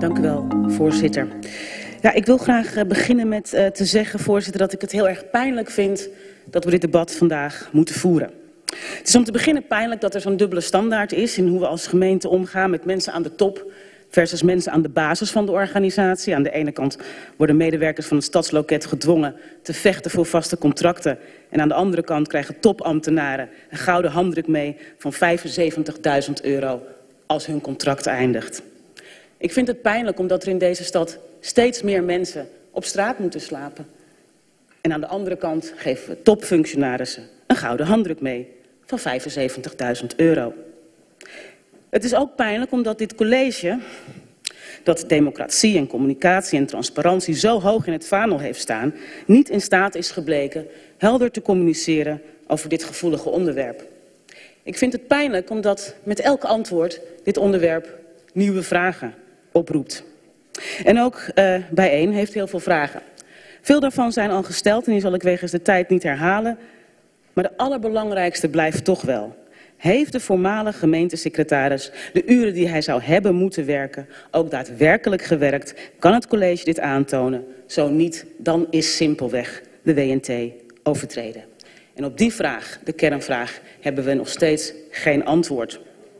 Dank u wel, voorzitter. Ja, ik wil graag beginnen met te zeggen, voorzitter, dat ik het heel erg pijnlijk vind dat we dit debat vandaag moeten voeren. Het is om te beginnen pijnlijk dat er zo'n dubbele standaard is in hoe we als gemeente omgaan met mensen aan de top versus mensen aan de basis van de organisatie. Aan de ene kant worden medewerkers van het stadsloket gedwongen te vechten voor vaste contracten. En aan de andere kant krijgen topambtenaren een gouden handdruk mee van €75.000 als hun contract eindigt. Ik vind het pijnlijk omdat er in deze stad steeds meer mensen op straat moeten slapen. En aan de andere kant geven we topfunctionarissen een gouden handdruk mee van €75.000. Het is ook pijnlijk omdat dit college, dat democratie en communicatie en transparantie zo hoog in het vaandel heeft staan, niet in staat is gebleken helder te communiceren over dit gevoelige onderwerp. Ik vind het pijnlijk omdat met elk antwoord dit onderwerp nieuwe vragen oproept. En ook bijeen heeft heel veel vragen. Veel daarvan zijn al gesteld en die zal ik wegens de tijd niet herhalen. Maar de allerbelangrijkste blijft toch wel. Heeft de voormalige gemeentesecretaris de uren die hij zou hebben moeten werken ook daadwerkelijk gewerkt? Kan het college dit aantonen? Zo niet, dan is simpelweg de WNT overtreden. En op die vraag, de kernvraag, hebben we nog steeds geen antwoord.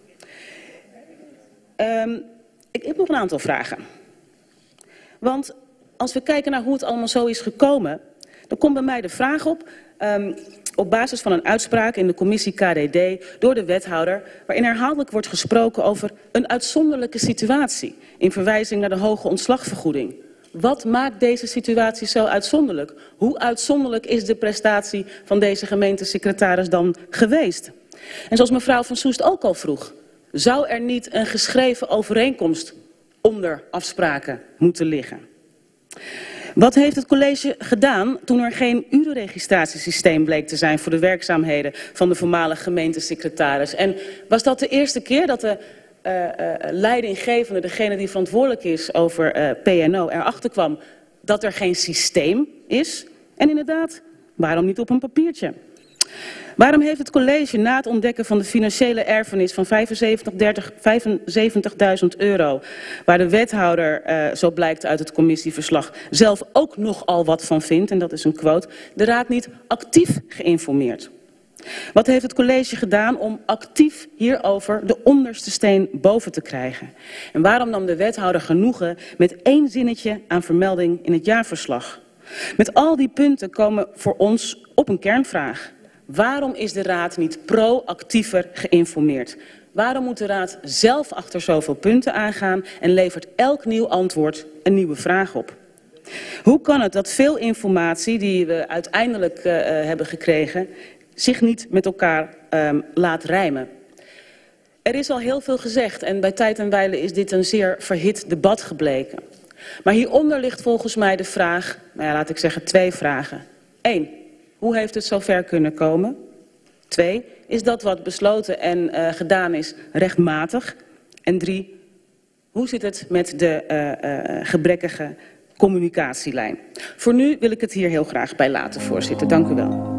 Ik heb nog een aantal vragen. Want als we kijken naar hoe het allemaal zo is gekomen, dan komt bij mij de vraag op basis van een uitspraak in de commissie KDD door de wethouder, waarin herhaaldelijk wordt gesproken over een uitzonderlijke situatie in verwijzing naar de hoge ontslagvergoeding. Wat maakt deze situatie zo uitzonderlijk? Hoe uitzonderlijk is de prestatie van deze gemeentesecretaris dan geweest? En zoals mevrouw Van Soest ook al vroeg, zou er niet een geschreven overeenkomst onder afspraken moeten liggen? Wat heeft het college gedaan toen er geen urenregistratiesysteem bleek te zijn voor de werkzaamheden van de voormalige gemeentesecretaris? En was dat de eerste keer dat de leidinggevende, degene die verantwoordelijk is over PNO, erachter kwam dat er geen systeem is? En inderdaad, waarom niet op een papiertje? Waarom heeft het college na het ontdekken van de financiële erfenis van €75.000, waar de wethouder, zo blijkt uit het commissieverslag, zelf ook nogal wat van vindt, en dat is een quote, de raad niet actief geïnformeerd? Wat heeft het college gedaan om actief hierover de onderste steen boven te krijgen? En waarom nam de wethouder genoegen met één zinnetje aan vermelding in het jaarverslag? Met al die punten komen voor ons op een kernvraag. Waarom is de raad niet proactiever geïnformeerd? Waarom moet de raad zelf achter zoveel punten aangaan en levert elk nieuw antwoord een nieuwe vraag op? Hoe kan het dat veel informatie die we uiteindelijk hebben gekregen zich niet met elkaar laat rijmen? Er is al heel veel gezegd en bij tijd en wijle is dit een zeer verhit debat gebleken. Maar hieronder ligt volgens mij de vraag, nou ja, laat ik zeggen 2 vragen. 1. Hoe heeft het zover kunnen komen? 2. Is dat wat besloten en gedaan is rechtmatig? En 3. Hoe zit het met de gebrekkige communicatielijn? Voor nu wil ik het hier heel graag bij laten, voorzitter. Dank u wel.